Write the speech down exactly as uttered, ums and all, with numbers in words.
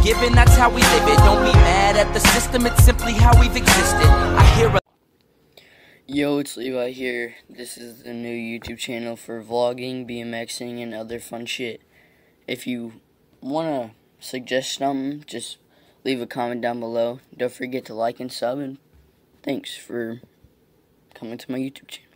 given, that's how we live it. Don't be mad at the system, it's simply how we've existed. I hear a Yo, it's Levi here. This is the new YouTube channel for vlogging, BMXing, and other fun shit. If you want to suggest something, just leave a comment down below. Don't forget to like and sub, and thanks for coming to my YouTube channel.